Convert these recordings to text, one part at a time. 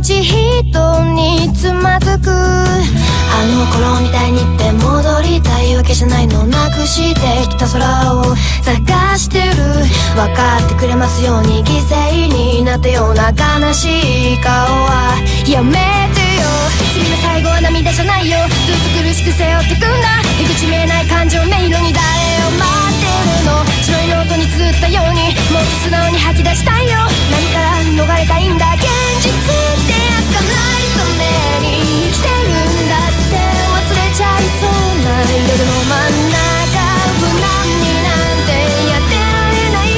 ち人につまずく。あの頃みたいにって戻りたいわけじゃないの。なくしてきた空を探してる。分かってくれますように犠牲になったような悲しい顔はやめてよ。君の最後は涙じゃないよ。ずっと苦しく背負ってくんだ。出口見えない感情迷路に誰を待ってるの。白いノートに綴ったようにもっと素直に吐き出したいよ。何から逃れたいんだ。現実ってやつがないために生きてるんだって忘れちゃいそうな夜の真ん中。無難になんてやってられない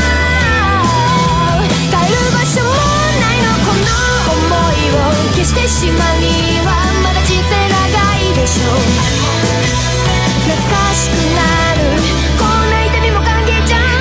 から帰る場所もないの。この想いを消してしまうにはまだ人生長いでしょう。懐かしくなるこんな痛みも歓迎じゃん。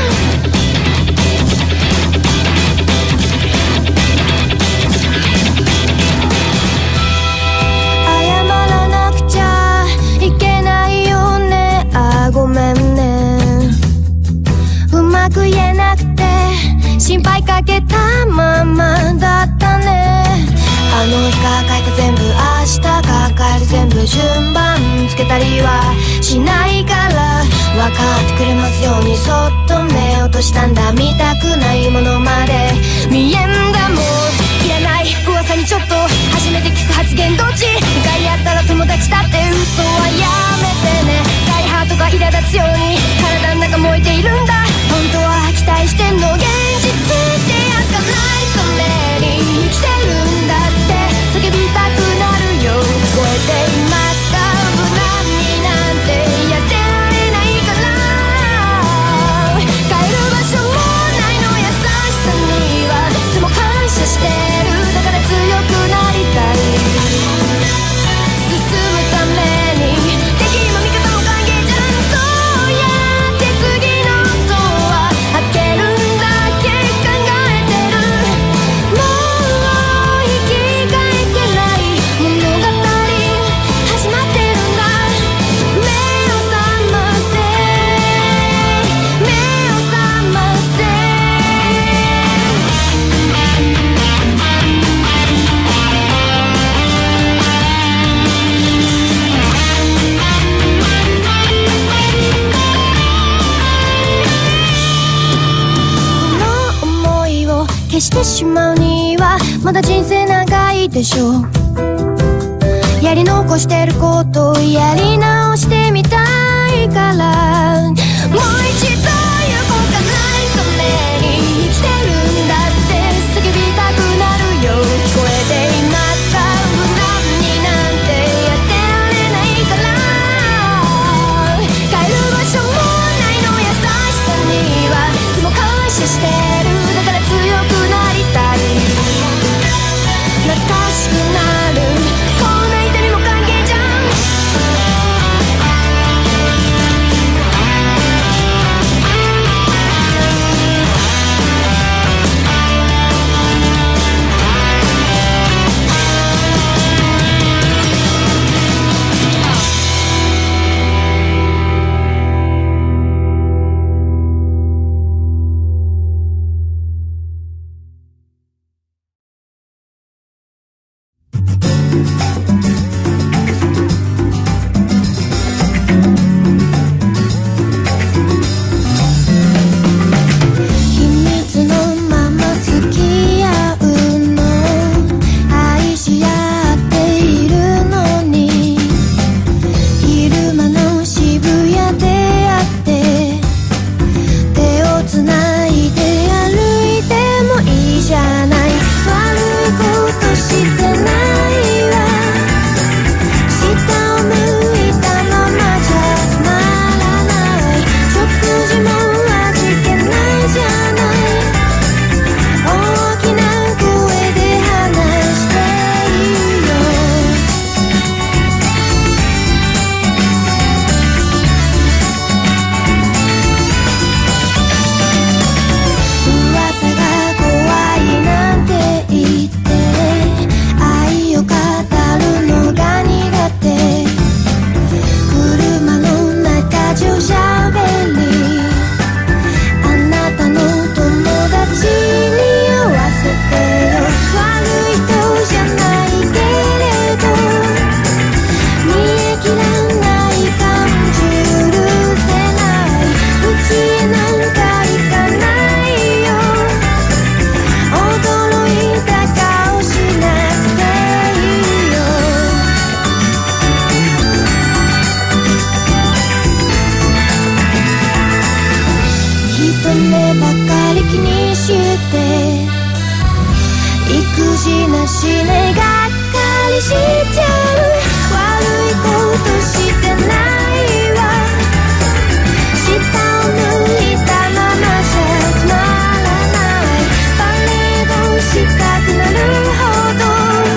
謝らなくちゃいけないよね。あ、ごめんね。うまく言えなくて心配かけたままだったね。あの日が書いた全部明日が書える全部順番つけたりはしないから分かってくれますようにそっと目を落としたんだ。見たくないものまで見えんだもん。いらない噂にちょっと初めて聞く発言どっち。向かい合ったら友達だって嘘はやめてね。大ハートが苛立つように体の中燃えているんだ。本当は期待してんの。現実ってやつがないために生きてるんだって叫びたくなるよ。聞こえていますか。無難になんてやってられないから帰る場所もないの。優しさにはいつも感謝してる。だから強くなりたい。進むために敵も味方も歓迎じゃん。どうやって次のドア開けるんだっけ考えてる。もう引き返せない物語始まってるんだ。目を覚ませ目を覚ませ。この想いを消してしまうにはまだ人生長いでしょう。やり残してることをやり直してみたいからもう一度行こうか。ないために生きてるんだって叫びたくなるよ。聞こえていますか。無難になんてやってられないから帰る場所もないの。優しさにはいつも感謝してる。だから強くなりたい。懐かしくなるこんな痛みも歓迎じゃん。 事なしねがっかりしちゃう悪いことしてないわ下を向いたままじゃつまらないパレードしたくなるほど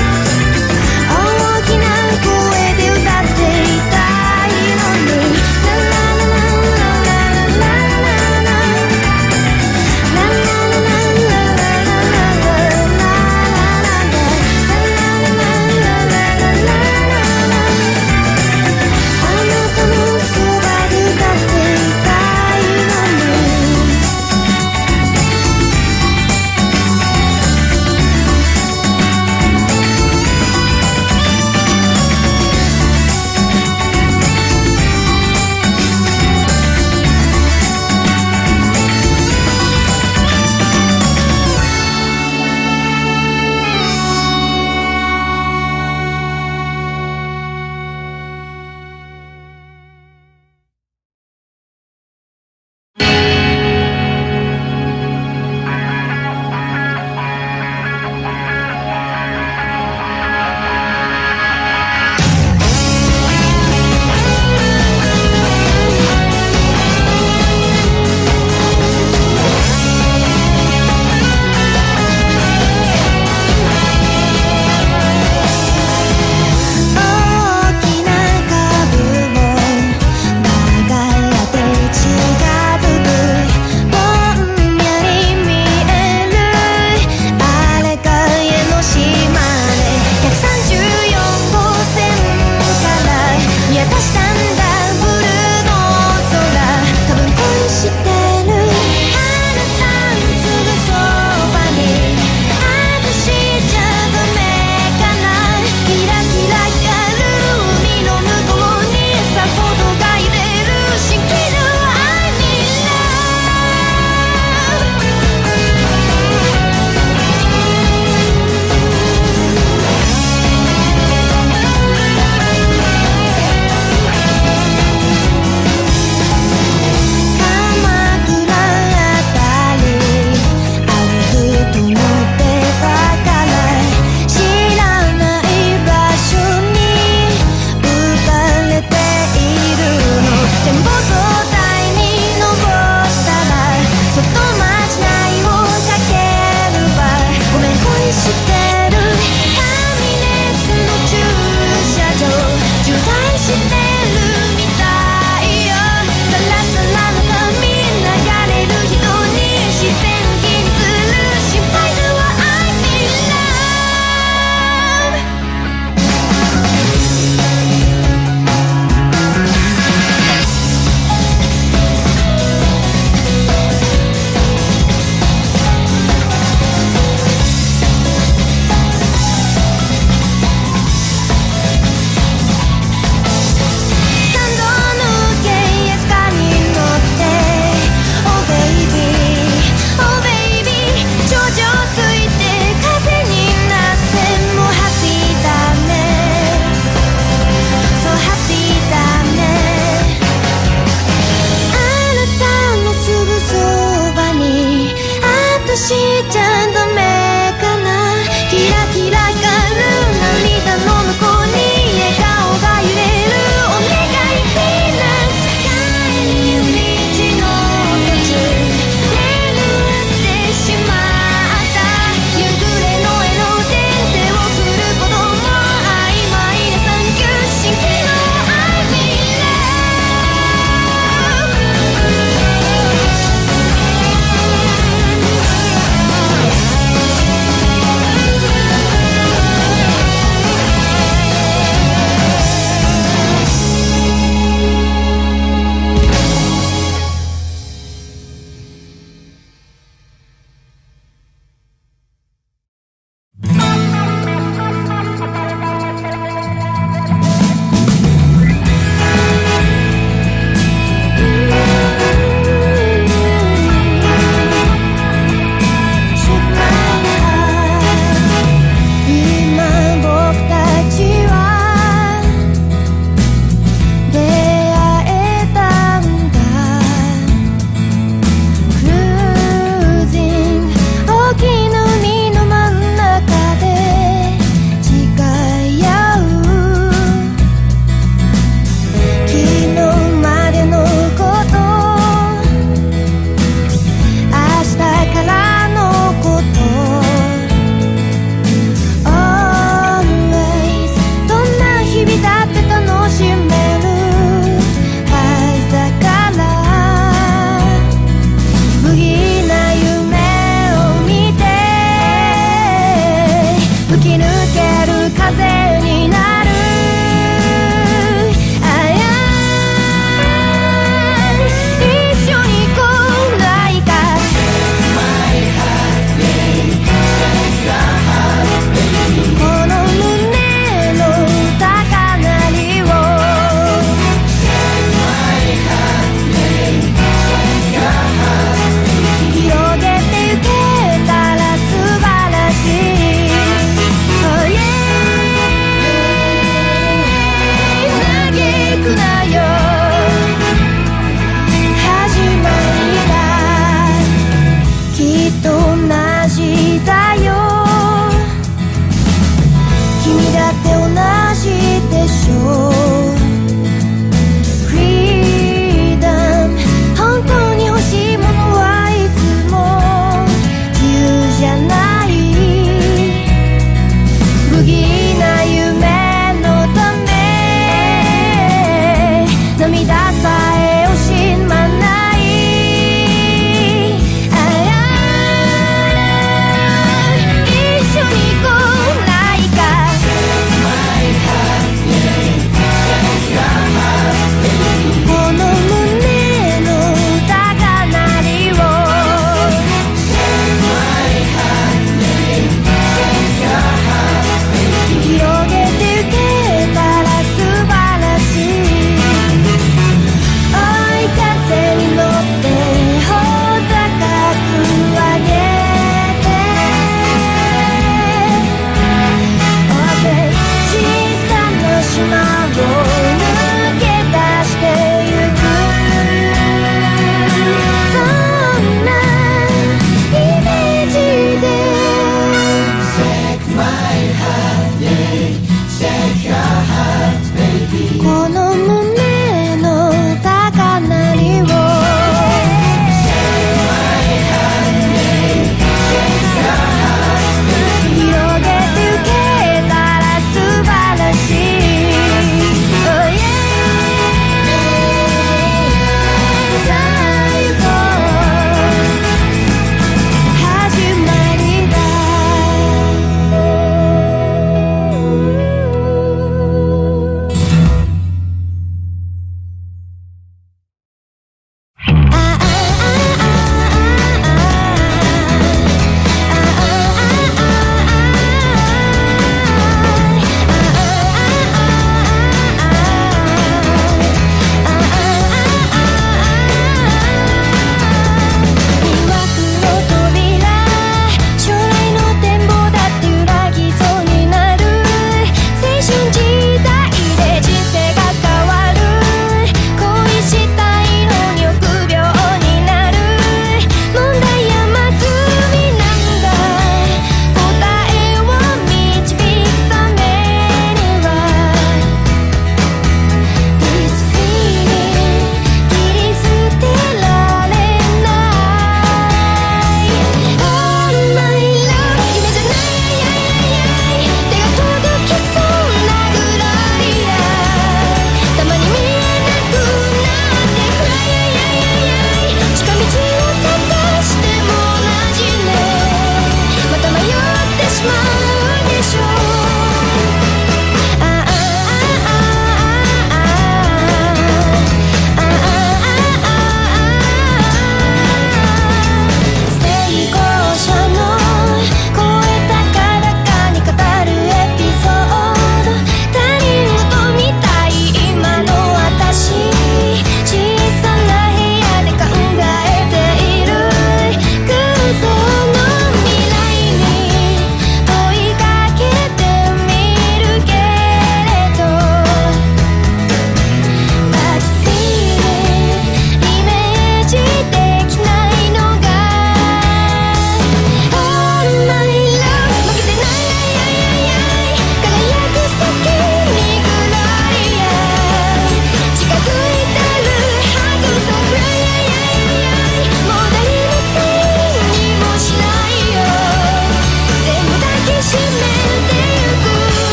大きな声で歌っていたいのにラララララララララあなたき抜ける風になる。一緒に来ないか。この胸の高鳴りを広げてゆけたら素晴らしい。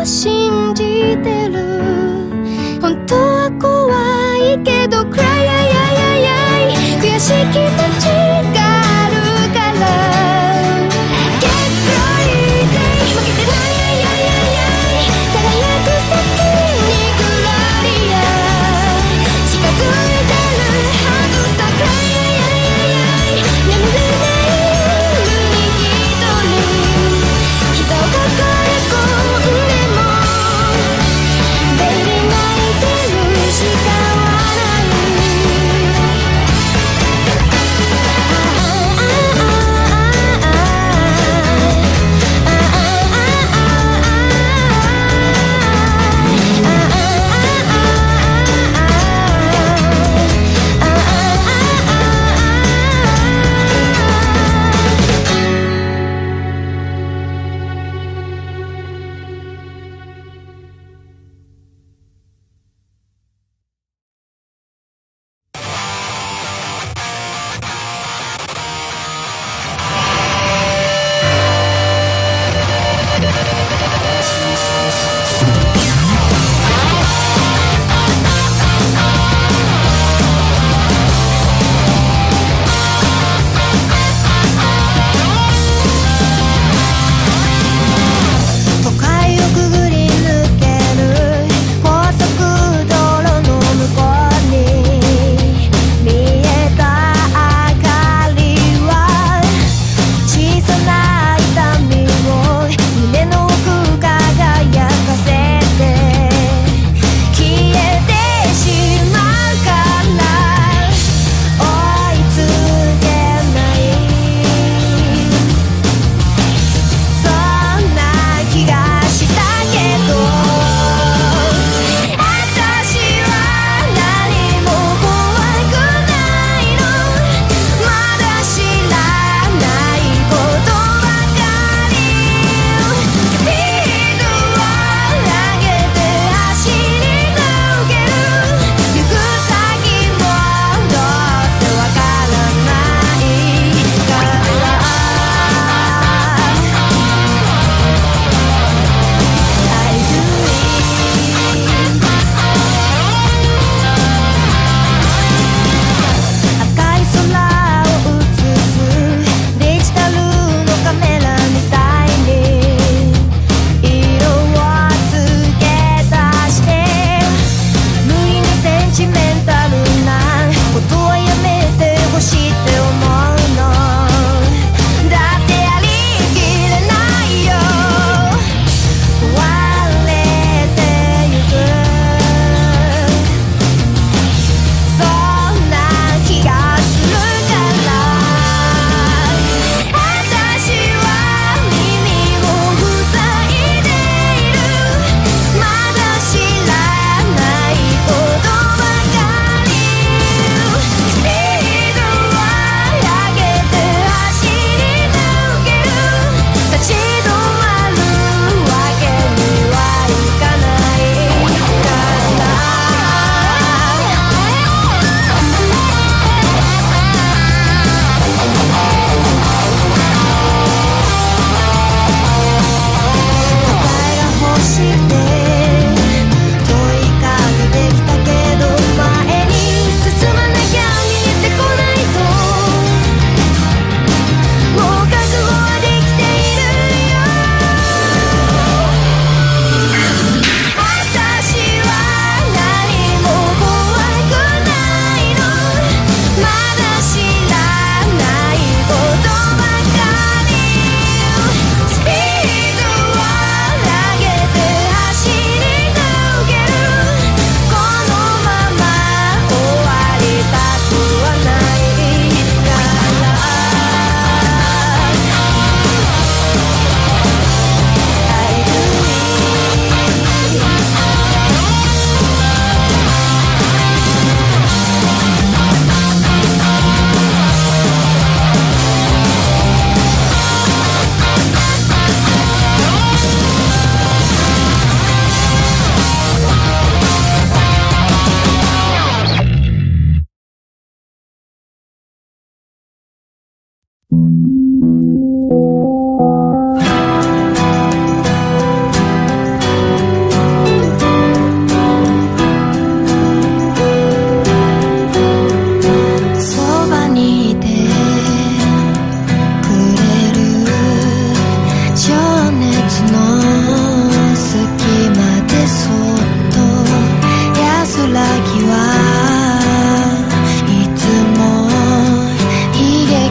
信じてる。本当は怖いけど Cry 悔しい気持ちがあるからGet crazy 負けてない輝く先にグロリア近づいてるはずさ Cry 眠れない夜に一人膝を抱え込んでも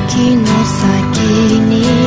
の先に